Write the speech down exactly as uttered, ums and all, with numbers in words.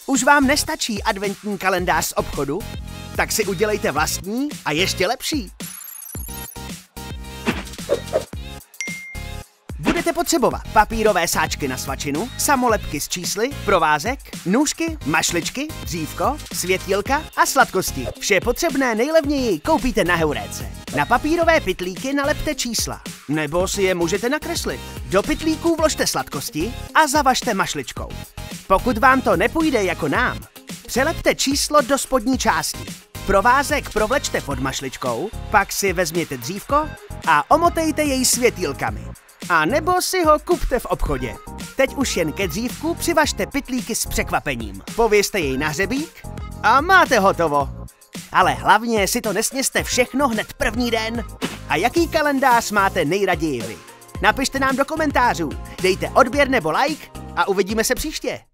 Už vám nestačí adventní kalendář z obchodu? Tak si udělejte vlastní a ještě lepší. Budete potřebovat papírové sáčky na svačinu, samolepky s čísly, provázek, nůžky, mašličky, dřívko, světýlka a sladkosti. Vše potřebné nejlevněji koupíte na Heuréce. Na papírové pytlíky nalepte čísla, nebo si je můžete nakreslit. Do pytlíků vložte sladkosti a zavažte mašličkou. Pokud vám to nepůjde jako nám, přelepte číslo do spodní části. Provázek provlečte pod mašličkou, pak si vezměte dřívko a omotejte jej světýlkami. A nebo si ho kupte v obchodě. Teď už jen ke dřívku přivažte pytlíky s překvapením. Povězte jej na hřebík a máte hotovo. Ale hlavně si to nesněste všechno hned první den. A jaký kalendář máte nejraději vy? Napište nám do komentářů, dejte odběr nebo like a uvidíme se příště.